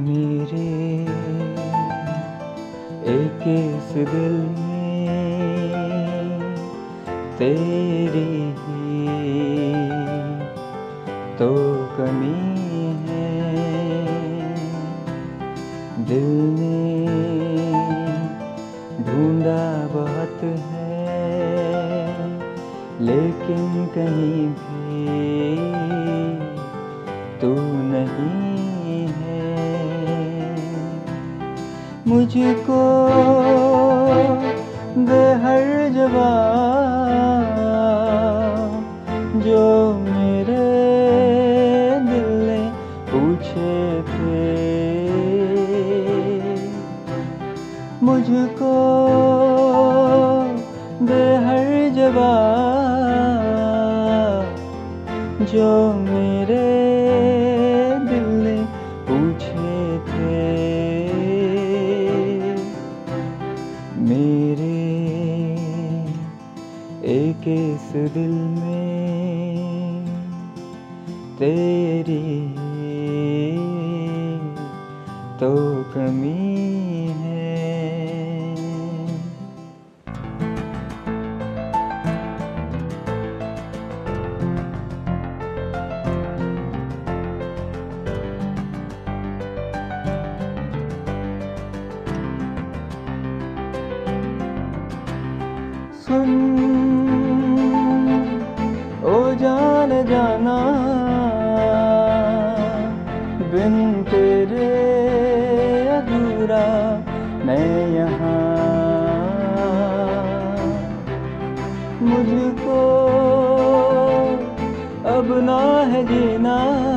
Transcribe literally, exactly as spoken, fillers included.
मेरे एक इस दिल में तेरी ही तो कमी है। दिल ने ढूंढा बहुत है, लेकिन कहीं भी तू नहीं है। मुझको दे हर जवाब जो मेरे दिल ने पूछे थे। मुझको दे हर जवाब जो मेरे दिल ने पूछे थे। मेरे एक इस दिल में तेरी तो कमी है। सुन ओ जान जाना, बिन तेरे अधूरा मैं यहाँ। मुझको अब ना है जीना,